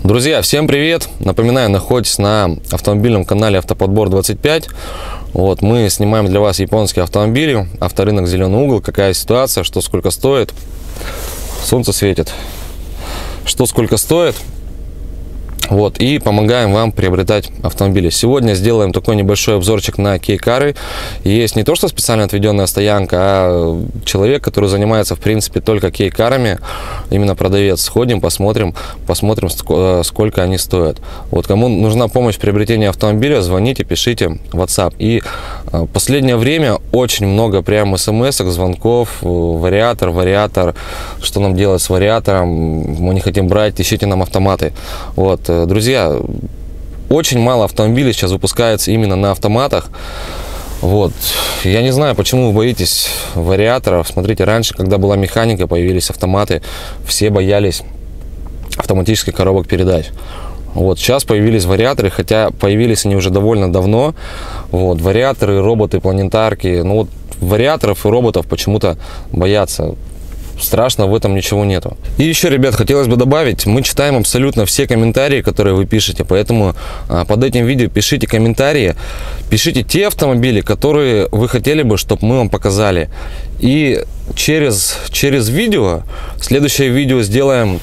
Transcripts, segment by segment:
Друзья, всем привет! Напоминаю, находитесь на автомобильном канале Автоподбор 25. Вот, мы снимаем для вас японские автомобили, авторынок «Зеленый угол», какая ситуация, что сколько стоит. Солнце светит. Что сколько стоит. Вот, и помогаем вам приобретать автомобили. Сегодня сделаем такой небольшой обзорчик на кейкары. Есть не то, что специально отведенная стоянка, а человек, который занимается, в принципе, только кейкарами, именно продавец. Сходим, посмотрим, сколько они стоят. Вот, кому нужна помощь в приобретении автомобиля, звоните, пишите в WhatsApp. И в последнее время очень много прям смс-ок, звонков, вариатор, что нам делать с вариатором, мы не хотим брать, ищите нам автоматы. Вот. Друзья, очень мало автомобилей сейчас выпускается именно на автоматах. Вот. Я не знаю, почему вы боитесь вариаторов. Смотрите, раньше, когда была механика, появились автоматы, все боялись автоматических коробок передач. Вот. Сейчас появились вариаторы, хотя появились они уже довольно давно. Вот. Вариаторы, роботы, планетарки. Ну, вот вариаторов и роботов почему-то боятся. Страшно в этом ничего нету. И еще, ребят, хотелось бы добавить, мы читаем абсолютно все комментарии, которые вы пишете, поэтому под этим видео пишите комментарии, пишите те автомобили, которые вы хотели бы, чтобы мы вам показали. И через видео, следующее видео сделаем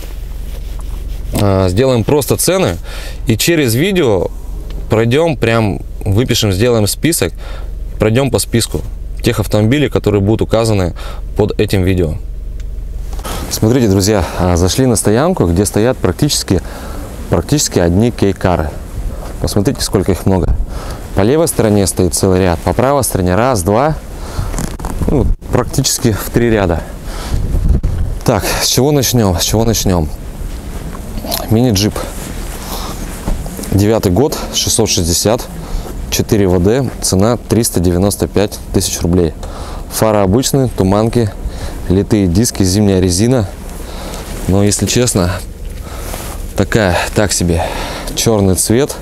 просто цены, и через видео пройдем, прям выпишем, сделаем список, пройдем по списку тех автомобилей, которые будут указаны под этим видео. Смотрите, друзья, зашли на стоянку, где стоят практически одни кейкары. Посмотрите, сколько их много. По левой стороне стоит целый ряд, по правой стороне раз, два, ну, практически в 3 ряда. Так, с чего начнем? Мини-джип. 9-й год, 660, 4 ВД, цена 395 тысяч рублей. Фары обычные, туманки, литые диски, зимняя резина. Но, если честно, так себе. Черный цвет.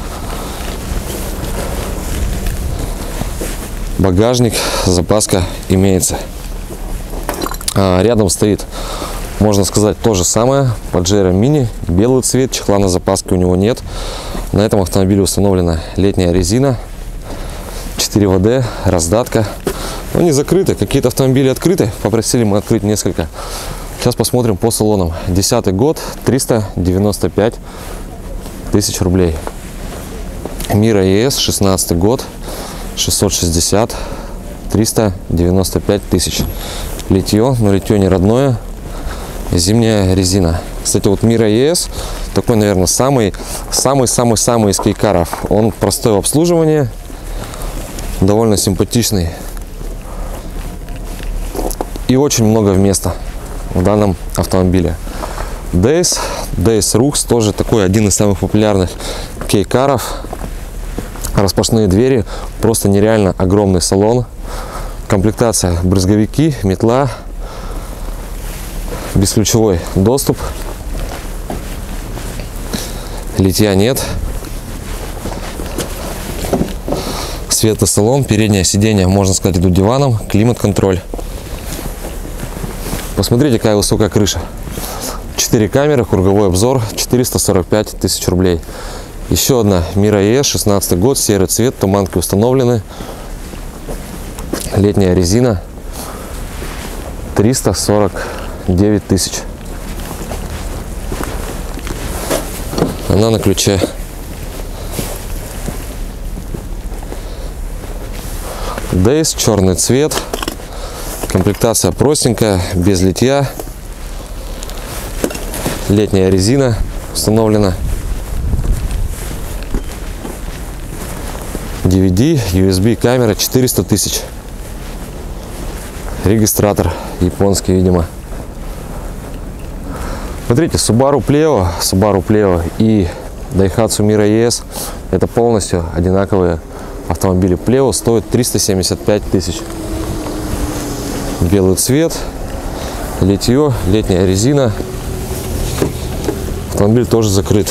Багажник, запаска имеется. Рядом стоит, можно сказать, то же самое. Pajero Mini, белый цвет, чехла на запаске у него нет. На этом автомобиле установлена летняя резина. 4 ВД, раздатка. Они закрыты, какие-то автомобили открыты, попросили мы открыть несколько. Сейчас посмотрим по салонам. 10-й год, 395 тысяч рублей. Mira ES, 16-й год, 660, 395 тысяч. Литье, но литье не родное, зимняя резина. Кстати, вот Mira ES, такой, наверное, самый из кейкаров. Он простой в обслуживании, довольно симпатичный. И очень много места в данном автомобиле. Days Rux, тоже такой один из самых популярных кейкаров. Распашные двери, просто нереально огромный салон. Комплектация: брызговики, метла, бесключевой доступ. Литья нет. Светлый салон, переднее сиденье, можно сказать, идут диваном, климат-контроль. Посмотрите, какая высокая крыша. 4 камеры, круговой обзор, 445 тысяч рублей. Еще одна Mira ES, 16 год, серый цвет, туманки установлены. Летняя резина, 349 тысяч. Она на ключе. Days, черный цвет. Комплектация простенькая, без литья. Летняя резина установлена. DVD, USB камера, 400 тысяч. Регистратор японский, видимо. Смотрите, Subaru Pleo и Daihatsu Mira ES — это полностью одинаковые автомобили. Pleo стоит 375 тысяч. Белый цвет, литье, летняя резина. Автомобиль тоже закрыт.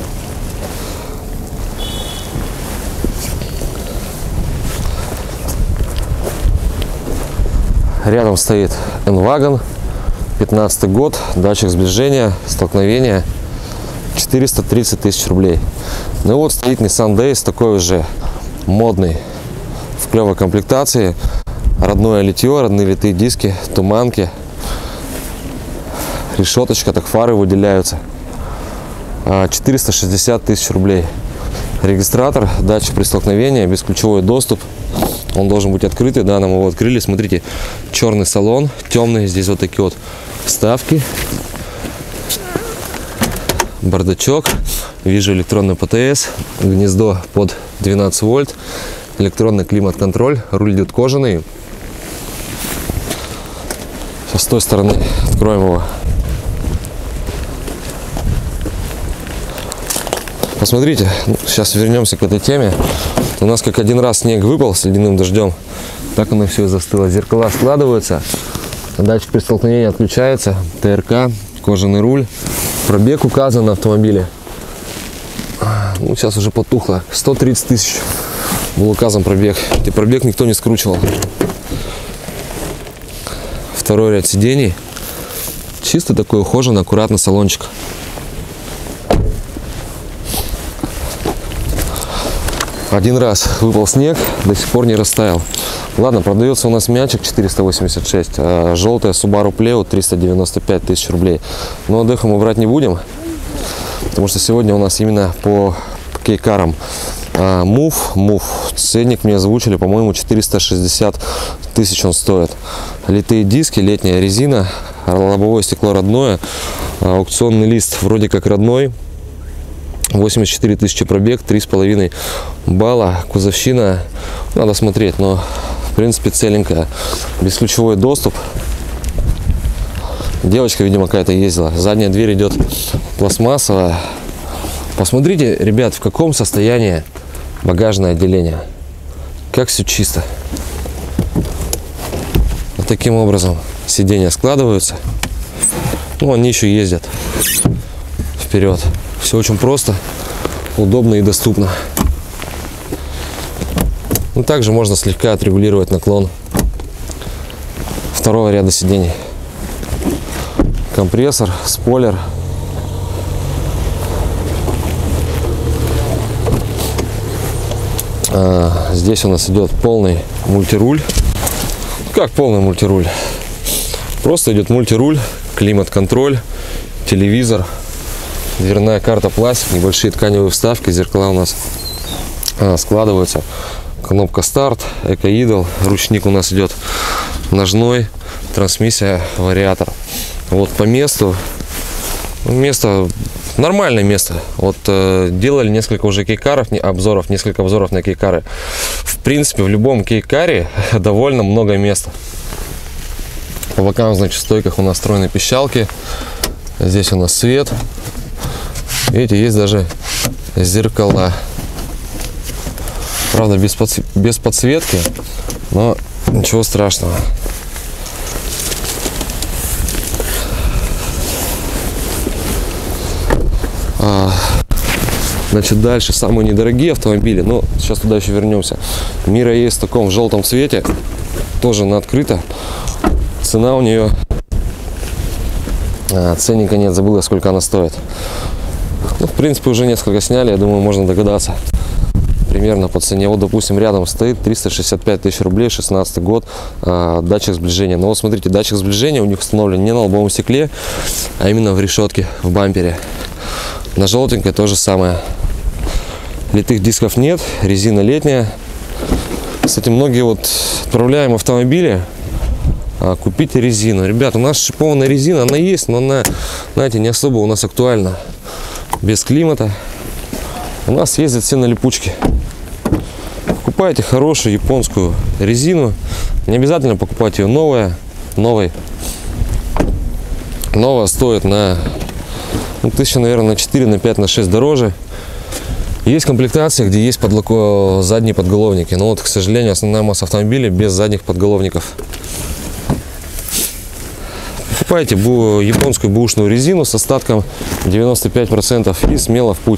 Рядом стоит N-Wagon, 15 год, датчик сближения, столкновения. 430 тысяч рублей. Ну и вот стоит Nissan Days, такой уже модный, в клевой комплектации. Родное литье, родные литые диски, туманки, решеточка, так фары выделяются. 460 тысяч рублей. Регистратор, датчик при столкновении, бесключевой доступ. Он должен быть открытый, да, нам его открыли. Смотрите, черный салон, темный, здесь вот такие вот вставки. Бардачок, вижу электронный ПТС, гнездо под 12 вольт, электронный климат-контроль, руль идет кожаный. Сейчас с той стороны откроем его. Посмотрите, сейчас вернемся к этой теме. У нас как один раз снег выпал с ледяным дождем, так оно все и застыло. Зеркала складываются, датчик при столкновении отключается, ТРК, кожаный руль. Пробег указан на автомобиле. Ну, сейчас уже потухло. 130 тысяч был указан пробег. И пробег никто не скручивал. Второй ряд сидений. Чисто такой ухоженный, аккуратный салончик. Один раз выпал снег, до сих пор не растаял. Ладно, продается у нас мячик 486, а желтая Subaru Pleo 395 тысяч рублей. Но отдыха мы брать не будем, потому что сегодня у нас именно по кейкарам. Move, ценник мне озвучили, по-моему, 460 тысяч он стоит. Литые диски, летняя резина, лобовое стекло родное, аукционный лист вроде как родной. 84 тысячи пробег, 3,5 балла, кузовщина, надо смотреть, но в принципе целенькая. Бесключевой доступ. Девочка, видимо, какая-то ездила. Задняя дверь идет пластмассовая. Посмотрите, ребят, в каком состоянии багажное отделение. Как все чисто. Вот таким образом сиденья складываются. Ну, они еще ездят вперед. Все очень просто, удобно и доступно. Ну, также можно слегка отрегулировать наклон второго ряда сидений. Компрессор, спойлер. Здесь у нас идет полный мультируль. Как полный мультируль? Просто идет мультируль, климат-контроль, телевизор. Дверная карта пластик, небольшие тканевые вставки, зеркала у нас складываются. Кнопка старт, эко-идол, ручник у нас идет ножной, трансмиссия, вариатор. Вот по месту, место, нормальное место. Вот делали несколько уже кейкаров, обзоров, несколько обзоров на кейкары. В принципе, в любом кейкаре довольно много места. По бокам, значит, в стойках у нас встроены пищалки. Здесь у нас свет. Видите, есть даже зеркала. Правда, без подсветки, но ничего страшного. Значит, дальше самые недорогие автомобили. Но сейчас туда еще вернемся. Мира есть в таком желтом цвете. Тоже на открыто. Цена у нее... ценника нет, забыла, сколько она стоит. Ну, в принципе, уже несколько сняли, я думаю, можно догадаться. Примерно по цене. Вот, допустим, рядом стоит 365 тысяч рублей, 16 год, датчик сближения. Но вот смотрите, датчик сближения у них установлен не на лобовом стекле, а именно в решетке, в бампере. На желтенькой то же самое. Литых дисков нет, резина летняя. Кстати, многие вот отправляем автомобили, купите резину. Ребят, у нас шипованная резина, она есть, но она, знаете, не особо у нас актуальна. Без климата. У нас ездят все на липучке. Покупайте хорошую японскую резину. Не обязательно покупать ее новая. Новая стоит на 1000, наверное, на 4, на 5, на 6 дороже. Есть комплектация, где есть задние подголовники. Но вот, к сожалению, основная масса автомобилей без задних подголовников. Покупайте японскую бэушную резину с остатком 95% и смело в путь.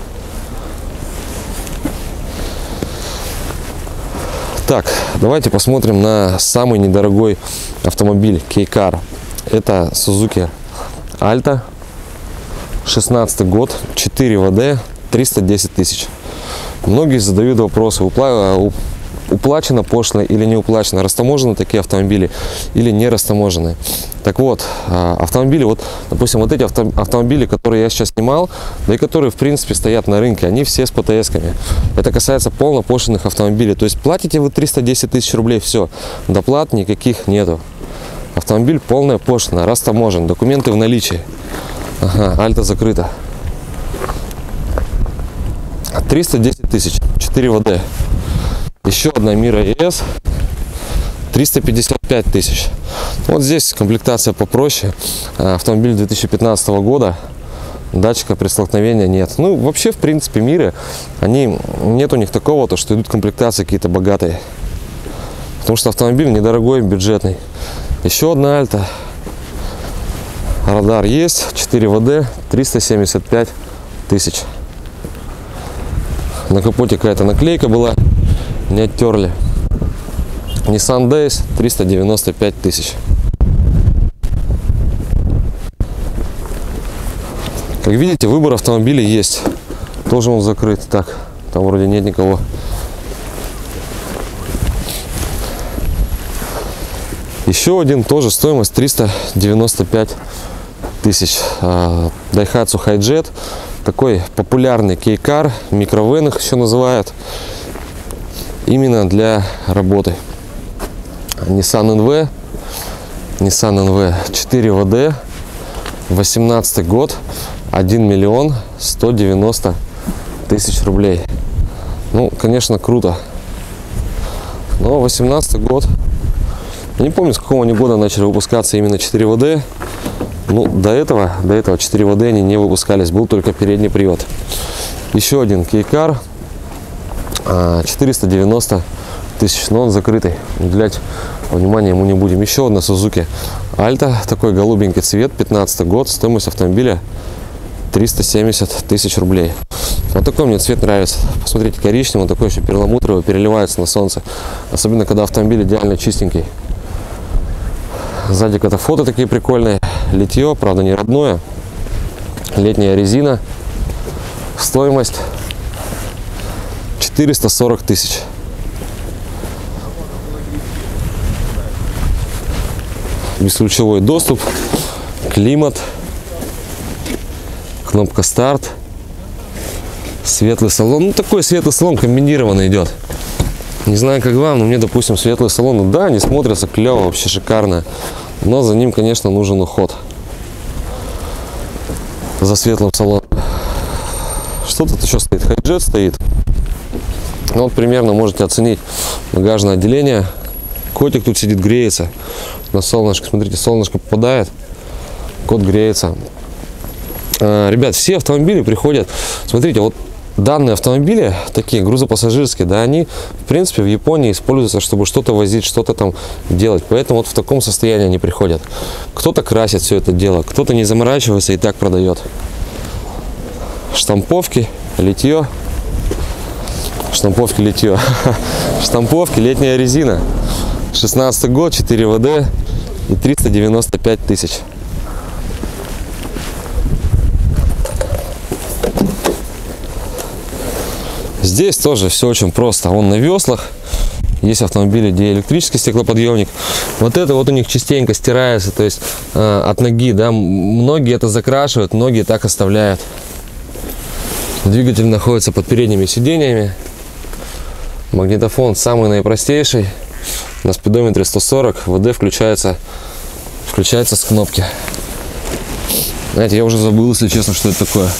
Так, давайте посмотрим на самый недорогой автомобиль кейкар. Это Suzuki Alto 16 год, 4 ВД, 310 тысяч. Многие задают вопросы, уплачено пошло или не уплачено, растаможены такие автомобили или не растаможены. Так вот, автомобили, вот, допустим, вот эти автомобили, которые я сейчас снимал, да и которые, в принципе, стоят на рынке, они все с ПТС-ками. Это касается полнопошлиных автомобилей. То есть платите вы 310 тысяч рублей, все, доплат никаких нету. Автомобиль полная пошлина, растаможен, документы в наличии. Ага, Альта закрыта. 310 тысяч, 4 ВД. Еще одна Мира ES, 355 тысяч. Вот здесь комплектация попроще. Автомобиль 2015 года. Датчика при столкновении нет. Ну, вообще, в принципе, Миры, нет у них такого, то, что идут комплектации какие-то богатые. Потому что автомобиль недорогой, бюджетный. Еще одна Альта. Радар есть, 4 ВД, 375 тысяч. На капоте какая-то наклейка была, не оттерли. Nissan Days, 395 тысяч. Как видите, выбор автомобилей есть. Тоже он закрыт. Так, там вроде нет никого. Еще один, тоже стоимость 395 тысяч. Daihatsu Hi-Jet. Такой популярный кейкар, микровен их еще называют. Именно для работы. Nissan NV 4 ВД, 18 год, 1 миллион 190 тысяч рублей. Ну, конечно, круто. Но 18 год. Я не помню, с какого они года начали выпускаться именно 4 ВД. Ну, до этого 4 ВД они не выпускались, был только передний привод. Еще один кейкар, 490 тысяч, но он закрытый, уделять внимания ему не будем. Еще одна Suzuki Alta, такой голубенький цвет, 15 год, стоимость автомобиля 370 тысяч рублей. Вот такой мне цвет нравится. Посмотрите, коричневый, он такой еще перламутровый, переливается на солнце. Особенно, когда автомобиль идеально чистенький. Сзади это фото такие прикольные. Литье, правда, не родное. Летняя резина. Стоимость 440 тысяч. Бесключевой доступ, климат, кнопка старт, светлый салон. Ну, такой светлый салон комбинированный идет. Не знаю, как вам, но мне, допустим, светлый салон, ну, да, они смотрятся клево, вообще шикарно. Но за ним, конечно, нужен уход. За светлым салоном. Что тут еще стоит? Hi-Jet стоит. Ну, вот примерно можете оценить багажное отделение. Котик тут сидит, греется на солнышко. Смотрите, солнышко попадает, кот греется. Ребят, все автомобили приходят. Смотрите, вот данные автомобили, такие грузопассажирские, да, они, в принципе, в Японии используются, чтобы что-то возить, что-то там делать. Поэтому вот в таком состоянии они приходят. Кто-то красит все это дело, кто-то не заморачивается и так продает. Штамповки, литье. Штамповки, литье. Штамповки, летняя резина. 16 год, 4 ВД и 395 тысяч. Здесь тоже все очень просто. Он на веслах. Есть автомобили, где электрический стеклоподъемник. Вот это вот у них частенько стирается, то есть от ноги, да. Многие это закрашивают, многие так оставляют. Двигатель находится под передними сиденьями. Магнитофон самый наипростейший. На спидометре 140. ВД включается с кнопки. Знаете, я уже забыл, если честно, что это такое.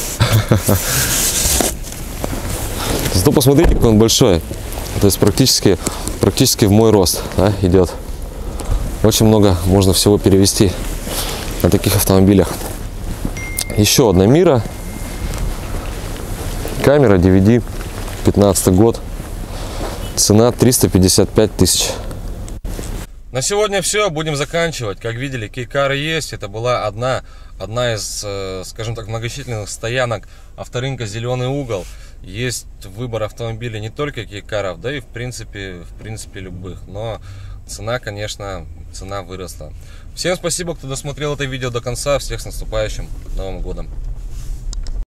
Зато посмотрите, какой он большой. То есть практически в мой рост, да, идет. Очень много можно всего перевести на таких автомобилях. Еще одна Мира. Камера DVD, 15 год. Цена 355 тысяч. На сегодня все, будем заканчивать. Как видели, кейкары есть. Это была одна из, скажем так, многочисленных стоянок авторынка «Зеленый угол». Есть выбор автомобилей не только кейкаров, да и в принципе любых. Но цена, конечно, выросла. Всем спасибо, кто досмотрел это видео до конца. Всех с наступающим Новым годом.